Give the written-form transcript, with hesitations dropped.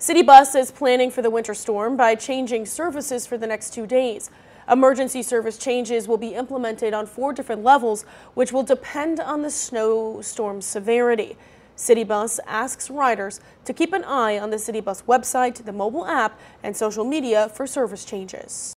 CityBus is planning for the winter storm by changing services for the next 2 days. Emergency service changes will be implemented on 4 different levels, which will depend on the snowstorm severity. CityBus asks riders to keep an eye on the CityBus website, the mobile app, and social media for service changes.